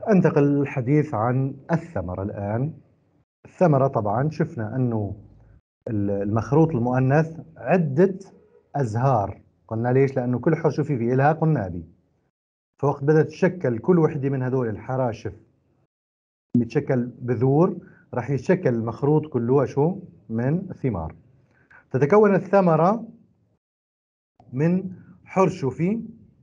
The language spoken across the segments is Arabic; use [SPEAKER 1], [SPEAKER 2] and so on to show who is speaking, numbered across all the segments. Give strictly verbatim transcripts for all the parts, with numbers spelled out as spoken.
[SPEAKER 1] أنتقل الحديث عن الثمرة الآن. الثمرة طبعا شفنا أنه المخروط المؤنث عدة أزهار، قلنا ليش؟ لأنه كل حرشفة في إلها قلنابي، فوقت بدأت تتشكل كل وحدة من هدول الحراشف بتشكل بذور، راح يتشكل المخروط كله شو؟ من ثمار. تتكون الثمرة من حرشفي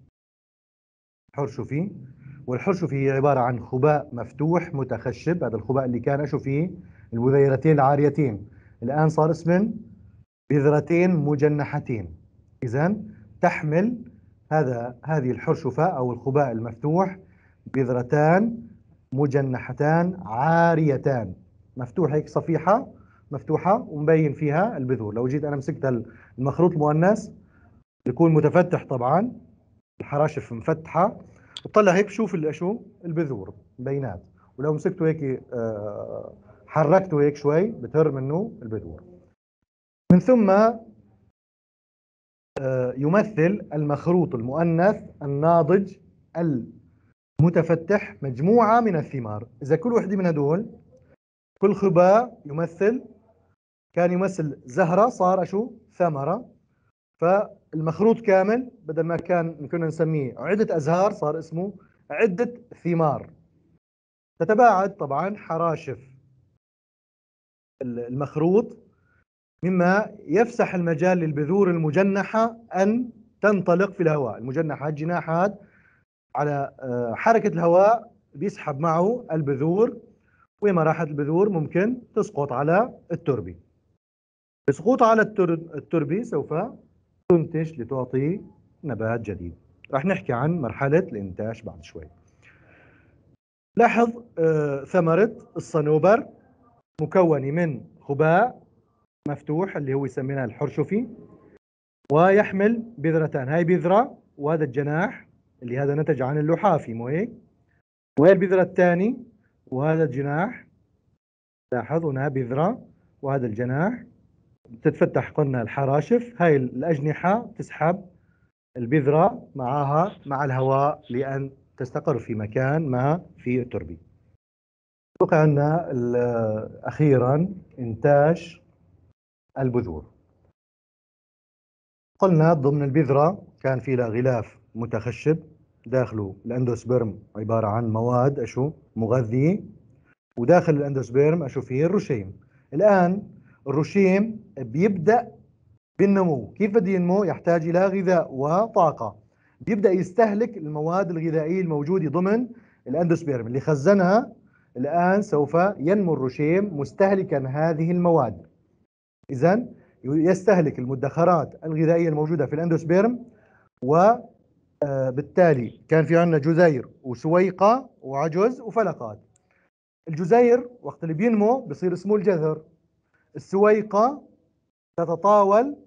[SPEAKER 1] حرشفي والحرشفي هي عبارة عن خباء مفتوح متخشب. هذا الخباء اللي كان شو فيه؟ البذيرتين العاريتين، الآن صار اسم بذرتين مجنحتين. إذن تحمل هذا هذه الحرشفة أو الخباء المفتوح بذرتان مجنحتان عاريتان، مفتوح هيك صفيحة مفتوحة ومبين فيها البذور. لو جيت أنا مسكت المخروط المؤنث يكون متفتح طبعا، الحراشف مفتحة، وطلع هيك بشوف شو البذور بينات، ولو مسكته هيك آه حركته هيك شوي بتهر منه البذور. من ثم آه يمثل المخروط المؤنث الناضج المتفتح مجموعة من الثمار. إذا كل وحدة من هدول، كل خباء يمثل كان يمثل زهرة، صار شو؟ ثمرة. فالمخروط كامل بدل ما كان كنا نسميه عدة أزهار صار اسمه عدة ثمار. تتباعد طبعا حراشف المخروط مما يفسح المجال للبذور المجنحة أن تنطلق في الهواء. المجنحة الجناحات على حركة الهواء بيسحب معه البذور، وما راحت البذور ممكن تسقط على التربة. بسقوط على التربة سوف تنتج لتعطي نبات جديد. راح نحكي عن مرحلة الإنتاج بعد شوي. لاحظ آه ثمرة الصنوبر مكونة من خباء مفتوح اللي هو يسميناه الحرشفي، ويحمل بذرتان، هاي بذرة وهذا الجناح اللي هذا نتج عن اللحافي مو هيك، وهي البذرة الثاني وهذا الجناح. لاحظ هنا بذرة وهذا الجناح، تتفتح قلنا الحراشف، هاي الأجنحة تسحب البذرة معها مع الهواء لأن تستقر في مكان ما في التربة. بقى عندنا أخيرا إنتاج البذور. قلنا ضمن البذرة كان في لها غلاف متخشب داخله الاندوسبرم عبارة عن مواد أشو مغذية، وداخل الاندوسبرم أشو فيه الرشيم. الآن الرشيم بيبدأ بالنمو. كيف بده ينمو؟ يحتاج إلى غذاء وطاقة، بيبدأ يستهلك المواد الغذائية الموجودة ضمن الاندوسبرم اللي خزنها. الآن سوف ينمو الرشيم مستهلكا هذه المواد. إذن يستهلك المدخرات الغذائية الموجودة في الاندوسبرم، وبالتالي كان في عندنا جزير وسويقة وعجز وفلقات. الجزير وقت اللي بينمو بصير اسمه الجذر، السويقة تتطاول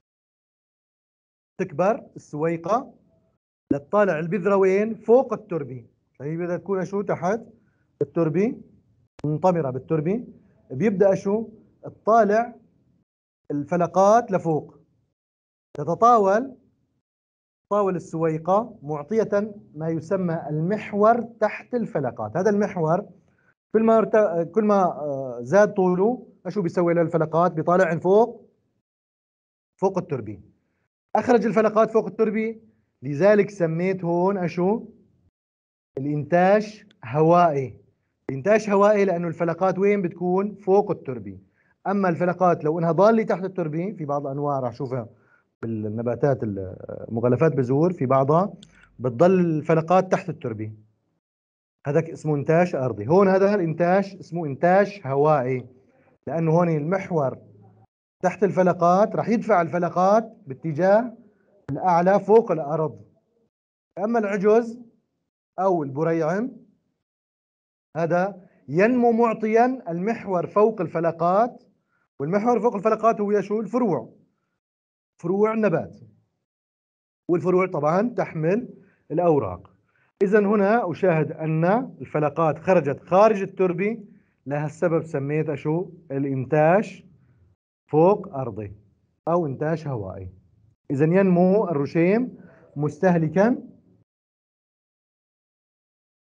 [SPEAKER 1] تكبر السويقة لتطالع البذرة وين؟ فوق التربة، فهي بدها تكون شو؟ تحت التربة، منطمرة بالتربة. بيبدأ شو؟ تطالع الفلقات لفوق، تتطاول طاول السويقة معطية ما يسمى المحور تحت الفلقات. هذا المحور كل ما ارت... كل ما زاد طوله شو بيسوي للفلقات؟ بيطالع فوق فوق التربة، أخرج الفلقات فوق التربة. لذلك سميت هون أشو؟ الإنتاج هوائي. الإنتاج هوائي لأنه الفلقات وين بتكون؟ فوق التربة. أما الفلقات لو إنها ضالة تحت التربة، في بعض الأنواع راح شوفها بالنباتات مغلفات بذور، في بعضها بتضل الفلقات تحت التربة، هذاك اسمه إنتاج أرضي. هون هذا الإنتاج اسمه إنتاج هوائي، لأنه هون المحور تحت الفلقات راح يدفع الفلقات باتجاه الأعلى فوق الأرض. أما العجز أو البريعم هذا ينمو معطيا المحور فوق الفلقات، والمحور فوق الفلقات هو شو؟ الفروع، فروع النبات، والفروع طبعا تحمل الأوراق. إذا هنا أشاهد أن الفلقات خرجت خارج التربة، لهالسبب سميتها شو؟ الإنتاج فوق أرضي أو إنتاج هوائي. إذا ينمو الرشيم مستهلكا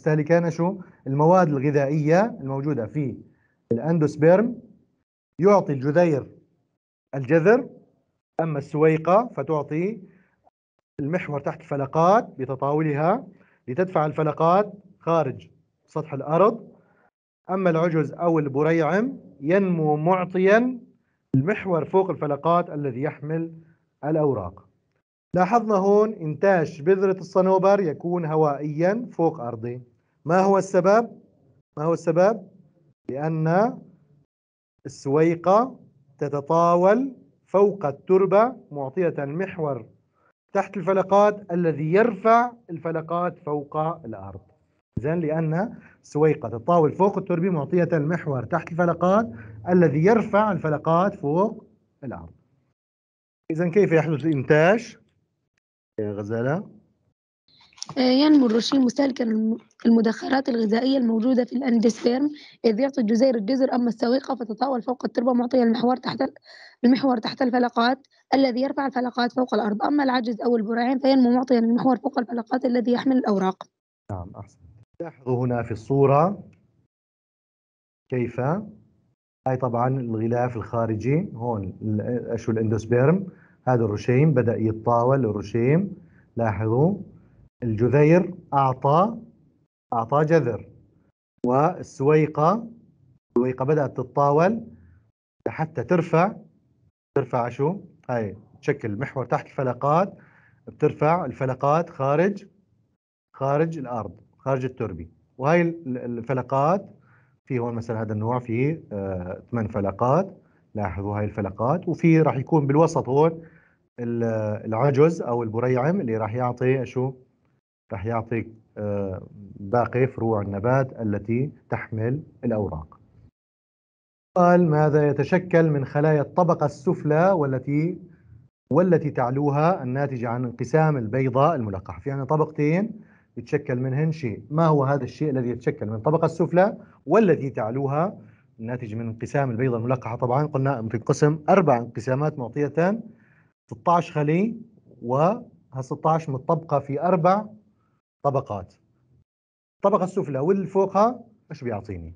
[SPEAKER 1] مستهلكان شو؟ المواد الغذائية الموجودة في الاندوسبيرم يعطي الجذير الجذر، أما السويقة فتعطي المحور تحت الفلقات بتطاولها لتدفع الفلقات خارج سطح الأرض، أما العجز أو البريعم ينمو معطيا المحور فوق الفلقات الذي يحمل الأوراق. لاحظنا هون إنتاج بذرة الصنوبر يكون هوائيا فوق أرضي. ما هو السبب؟ ما هو السبب؟ لأن السويقة تتطاول فوق التربة معطية المحور تحت الفلقات الذي يرفع الفلقات فوق الأرض. إذن لأن السويقة تتطاول فوق التربة معطية المحور تحت الفلقات الذي يرفع الفلقات فوق الأرض. إذن كيف يحدث الإنتاج يا غزالة؟
[SPEAKER 2] ينمو الرشيم مستهلكا المدخرات الغذائية الموجودة في الأندوسبيرم إذ يعطي الجزير الجزر، أما السويقة فتتطاول فوق التربة معطية المحور تحت المحور تحت الفلقات الذي يرفع الفلقات فوق الأرض، أما العجز أو البرعين فينمو معطيا المحور فوق الفلقات الذي يحمل الأوراق.
[SPEAKER 1] نعم أحسن. لاحظوا هنا في الصورة كيف هاي طبعا الغلاف الخارجي هون شو الاندوسبيرم، هذا الرشيم بدأ يتطاول الرشيم. لاحظوا الجذير أعطى أعطى جذر، والسويقة السويقة بدأت تتطاول حتى ترفع ترفع شو هاي تشكل محور تحت الفلقات، بترفع الفلقات خارج خارج الأرض خارج التربة. وهاي الفلقات في هون مثلا هذا النوع فيه آه ثمان فلقات. لاحظوا هاي الفلقات، وفي راح يكون بالوسط هون العجز أو البريعم اللي راح يعطي شو راح يعطي آه باقي فروع النبات التي تحمل الأوراق. قال ماذا يتشكل من خلايا الطبقة السفلى والتي والتي تعلوها الناتجة عن انقسام البيضاء الملقحة؟ في عندنا طبقتين يتشكل منهن شيء، ما هو هذا الشيء الذي يتشكل من الطبقة السفلى والتي تعلوها الناتجة من انقسام البيضاء الملقحة؟ طبعا قلنا تنقسم أربع انقسامات معطية ستة عشر خلية، وها ستة عشر متطبقة في أربع طبقات. الطبقة السفلى واللي فوقها ايش بيعطيني؟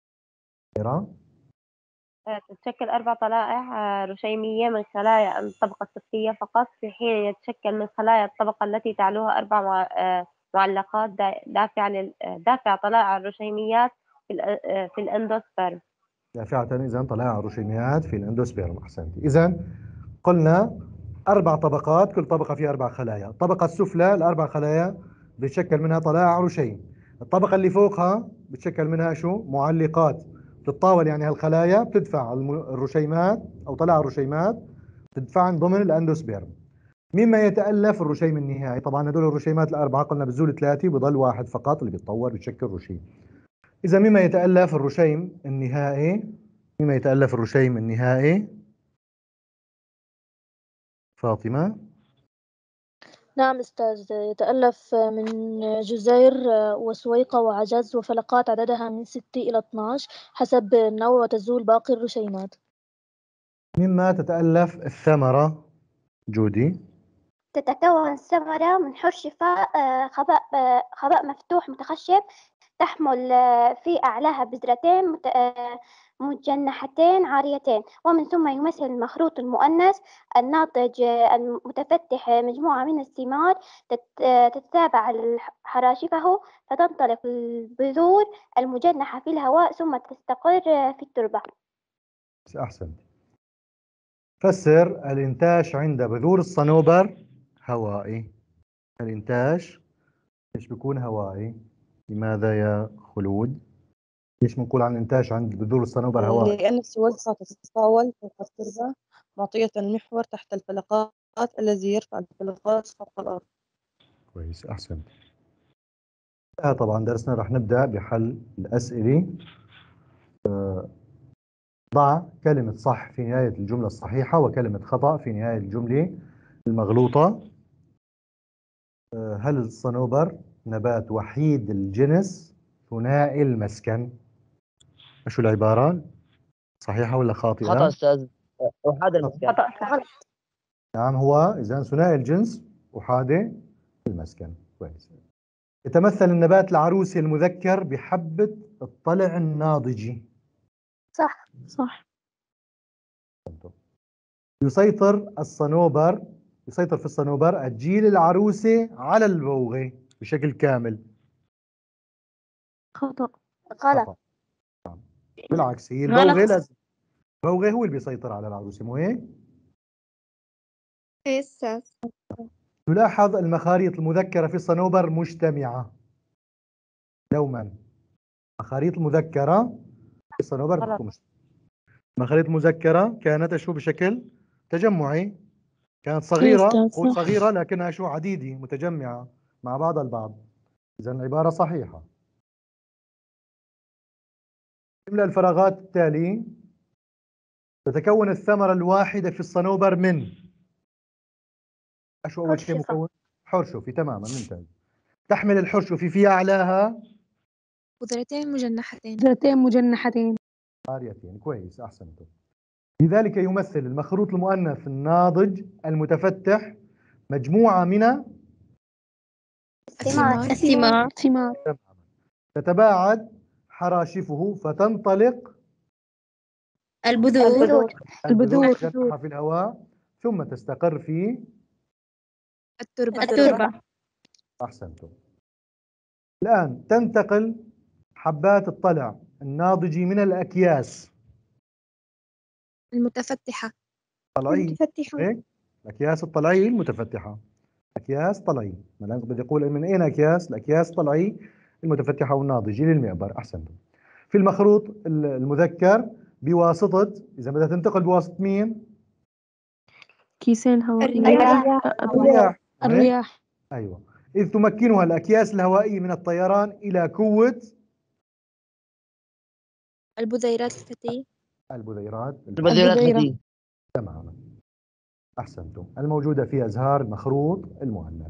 [SPEAKER 3] تتشكل أربع طلائع رشيمية من خلايا الطبقة السفلية فقط، في حين يتشكل من خلايا الطبقة التي تعلوها أربع معلقات دافعة دافع طلائع الرشيميات في الأندوسبيرم.
[SPEAKER 1] دافعة إذا طلائع الرشيميات في الأندوسبيرم. أحسنتي. إذا قلنا أربع طبقات، كل طبقة فيها أربع خلايا. الطبقة السفلى الأربع خلايا بتشكل منها طلائع رشيم. الطبقة اللي فوقها بتشكل منها شو؟ معلقات بتتطاول، يعني هالخلايا بتدفع الرشيمات أو طلائع الرشيمات بتدفعن ضمن الأندوسبيرم. مما يتألف الرشيم النهائي؟ طبعا هدول الرشيمات الأربعة قلنا بزول ثلاثة بضل واحد فقط اللي بيتطور بيشكل رشيم. إذا مما يتألف الرشيم النهائي؟ مما يتألف الرشيم النهائي؟ فاطمة؟
[SPEAKER 4] نعم أستاذ، يتألف من جزير وسويقة وعجز وفلقات عددها من ستة إلى اثني عشر حسب النوع، وتزول باقي الرشيمات.
[SPEAKER 1] مما تتألف الثمرة جودي؟
[SPEAKER 5] تتكون الثمرة من حر شفاء خبأ خبأ مفتوح متخشب تحمل في أعلاها بذرتين مجنحتين عاريتين، ومن ثم يمثل المخروط المؤنث الناضج المتفتح مجموعة من الثمار تتتابع حراشفه فتنطلق البذور المجنحة في الهواء ثم تستقر في التربة.
[SPEAKER 1] أحسن. فسر الإنتاج عند بذور الصنوبر هوائي. الإنتاج ليش بيكون هوائي؟ لماذا يا خلود؟ ليش بنقول عن الإنتاج عند بذور الصنوبر هوائي؟
[SPEAKER 6] لأن السويقة تتطاول فوق التربة معطية المحور تحت الفلقات الذي يرفع الفلقات فوق الأرض.
[SPEAKER 1] كويس أحسن. آه طبعا درسنا راح نبدأ بحل الأسئلة. آه ضع كلمة صح في نهاية الجملة الصحيحة وكلمة خطأ في نهاية الجملة المغلوطة. آه هل الصنوبر نبات وحيد الجنس ثنائي المسكن؟ شو العبارة؟ صحيحة ولا خاطئة؟
[SPEAKER 7] خطأ أستاذ، أحاد المسكن.
[SPEAKER 3] خطأ.
[SPEAKER 1] نعم هو إذا ثنائي الجنس أحادي المسكن. كويس. يتمثل النبات العروسي المذكر بحبة الطلع الناضجي.
[SPEAKER 5] صح.
[SPEAKER 4] صح.
[SPEAKER 1] يسيطر الصنوبر يسيطر في الصنوبر الجيل العروسي على البوغة بشكل كامل.
[SPEAKER 4] خطأ.
[SPEAKER 5] غلط.
[SPEAKER 1] خطأ. بالعكس، هي البوغة
[SPEAKER 4] غلط.
[SPEAKER 1] لازم البوغة هو اللي بيسيطر على العروسة، مو هيك؟
[SPEAKER 8] ايه أستاذ.
[SPEAKER 1] تلاحظ المخاريط المذكرة في الصنوبر مجتمعة دوما. المخاريط المذكرة في الصنوبر
[SPEAKER 3] غلط.
[SPEAKER 1] بتكون مجتمعة. المخاريط المذكرة كانت شو بشكل تجمعي، كانت صغيرة،
[SPEAKER 4] أستاذ
[SPEAKER 1] قول
[SPEAKER 4] صح.
[SPEAKER 1] صغيرة لكنها شو عديدة متجمعة مع بعضها البعض. إذا العبارة صحيحة. املأ الفراغات التالية. تتكون الثمرة الواحدة في الصنوبر من شو أول شيء
[SPEAKER 5] حرشفة.
[SPEAKER 1] مكون؟ حرشفي. تماما، ممتاز. تحمل الحرشفي في أعلاها
[SPEAKER 8] بذرتين مجنحتين.
[SPEAKER 2] بذرتين مجنحتين.
[SPEAKER 1] عاريتين. كويس، أحسنتم. لذلك يمثل المخروط المؤنث الناضج المتفتح مجموعة من
[SPEAKER 8] الثمار.
[SPEAKER 5] الثمار.
[SPEAKER 2] ثمار.
[SPEAKER 1] تتباعد حراشفه فتنطلق
[SPEAKER 8] البذور.
[SPEAKER 5] البذور.
[SPEAKER 2] البذور.
[SPEAKER 1] مجنحة في الهواء ثم تستقر في
[SPEAKER 8] التربة.
[SPEAKER 5] التربة.
[SPEAKER 1] أحسنتم. الآن تنتقل حبات الطلع الناضج من الأكياس
[SPEAKER 8] المتفتحة.
[SPEAKER 1] طلعية،
[SPEAKER 8] المتفتحة.
[SPEAKER 1] هيك؟ الأكياس الطلعية المتفتحة. أكياس طلعية، ما بدي أقول من أين أكياس؟ الأكياس طلعية المتفتحة والناضجة للمعبر. أحسنتم. في المخروط المذكر بواسطة، إذا بدها تنتقل بواسطة مين؟
[SPEAKER 4] كيسين هوائية.
[SPEAKER 5] الرياح.
[SPEAKER 1] الرياح.
[SPEAKER 2] الرياح.
[SPEAKER 1] أيوة. إذ تمكنها الأكياس الهوائية من الطيران إلى قوة
[SPEAKER 8] البذيرات الفتية.
[SPEAKER 1] البذيرات.
[SPEAKER 7] البذيرات
[SPEAKER 2] البذيرة.
[SPEAKER 7] الفتية.
[SPEAKER 1] تماما، أحسنتم. الموجودة في أزهار المخروط المؤنث.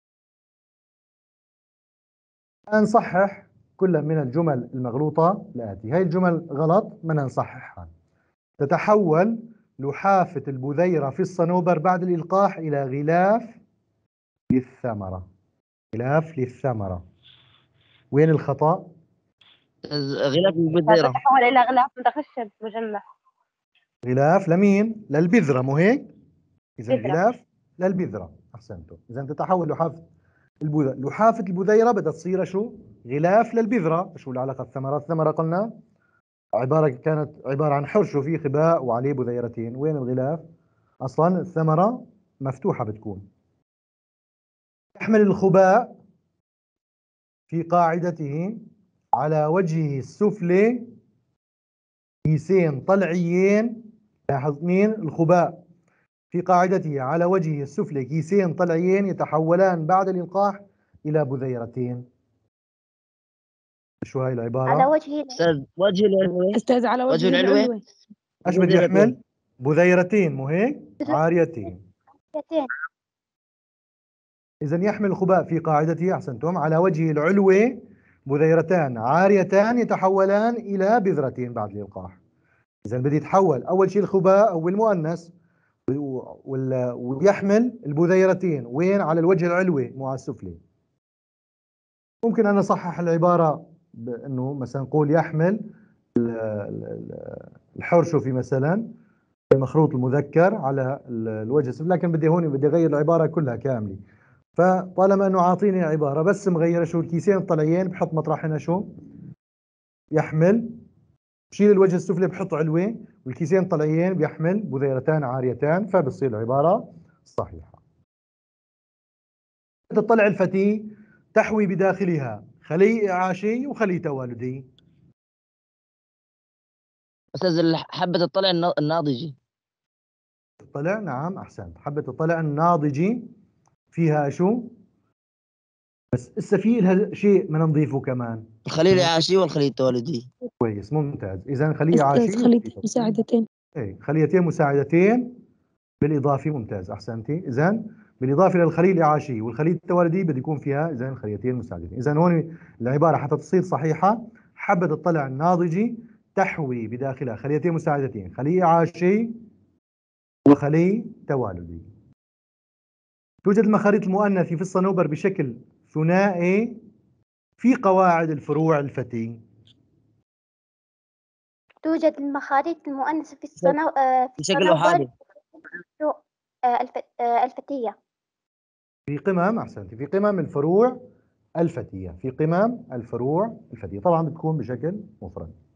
[SPEAKER 1] الآن نصحح كل من الجمل المغلوطة الآتي. هاي الجمل غلط، بدنا نصححها. تتحول لحافة البذيرة في الصنوبر بعد الإلقاح إلى غلاف للثمرة. غلاف للثمرة. وين الخطأ؟
[SPEAKER 7] غلاف البذيرة.
[SPEAKER 3] تتحول إلى غلاف متخشب مجنح.
[SPEAKER 1] غلاف لمين؟ للبذرة، مو هيك؟ إذا
[SPEAKER 3] بذرة.
[SPEAKER 1] غلاف للبذرة. أحسنتم. إذا تتحول لحافة البذيرة لحافة البذيرة بدها تصير شو؟ غلاف للبذرة. شو العلاقة الثمرة؟ الثمرة قلنا عبارة كانت عبارة عن حرش وفيه خباء وعليه بذيرتين. وين الغلاف؟ أصلا الثمرة مفتوحة بتكون. يحمل الخباء في قاعدته على وجهه السفلي كيسين طلعيين. لاحظ مين؟ الخباء في قاعدته على وجهه السفلي كيسين طلعيين يتحولان بعد الإلقاح إلى بذيرتين. شو هاي العبارة؟
[SPEAKER 5] على وجه
[SPEAKER 7] أستاذ وجه العلوي.
[SPEAKER 2] أستاذ على وجه
[SPEAKER 7] وجه العلوي.
[SPEAKER 2] العلوي.
[SPEAKER 1] ايش بده يحمل؟ بذيرتين، مو هيك؟ عاريتين.
[SPEAKER 5] البذرتين.
[SPEAKER 1] إذا يحمل الخباء في قاعدته، أحسنتم، على وجهه العلوي بذيرتان عاريتان يتحولان إلى بذرتين بعد الإلقاح. إذا بدي يتحول أول شيء الخباء هو المؤنث وال- ويحمل البذيرتين وين؟ على الوجه العلوي مو على السفلي. ممكن أنا أصحح العبارة بأنه مثلا نقول يحمل ال- ال- الحرشفي مثلا المخروط المذكر على ال- الوجه السفلي، لكن بدي هون بدي أغير العبارة كلها كاملة. فطالما أنه عاطيني عبارة بس مغيرة شو الكيسين الطلعيين بحط مطرح هنا شو؟ يحمل. بشيل الوجه السفلي بحط علوي، والكيسين الطلعيين بيحمل بذيرتان عاريتان، فبتصير العبارة صحيحة. الطلع الفتي تحوي بداخلها خلي إعاشي وخلي توالدي.
[SPEAKER 7] أستاذ حبة الطلع النا- الناضجي.
[SPEAKER 1] الطلع، نعم، أحسنت. حبة الطلع الناضجي فيها شو؟ بس هسه في لها شيء بدنا نضيفه كمان.
[SPEAKER 7] الخليل العاشي والخليل التوالدي.
[SPEAKER 1] كويس، ممتاز. إذا خلية
[SPEAKER 2] أستاذ
[SPEAKER 1] عاشية
[SPEAKER 2] خليتين مساعدتين.
[SPEAKER 1] ايه، خليتين مساعدتين بالإضافة. ممتاز، أحسنتي. إذا بالإضافة للخلية الإعاشية والخلية التوالدية بده يكون فيها إذا خليتين مساعدتين. إذا هون العبارة حتى تصير صحيحة حبة الطلع الناضجي تحوي بداخلها خليتين مساعدتين، خلية إعاشية وخلية توالدي. توجد المخاريط المؤنثة في الصنوبر بشكل ثنائي في قواعد الفروع الفتي.
[SPEAKER 5] توجد المخارج المؤنثة في الصنو آه، في
[SPEAKER 7] بشكل
[SPEAKER 5] الصنوبر
[SPEAKER 7] أحادي.
[SPEAKER 5] آه، الف... آه، الفتية.
[SPEAKER 1] في قمم، أحسنتي، في قمم الفروع الفتية، في قمم الفروع الفتية، طبعا بتكون بشكل مفرد.